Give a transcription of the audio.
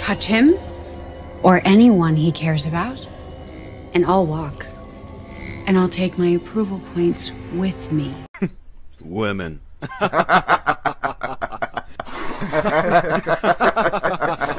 touch him or anyone he cares about, and I'll walk. And I'll take my approval points with me. Women.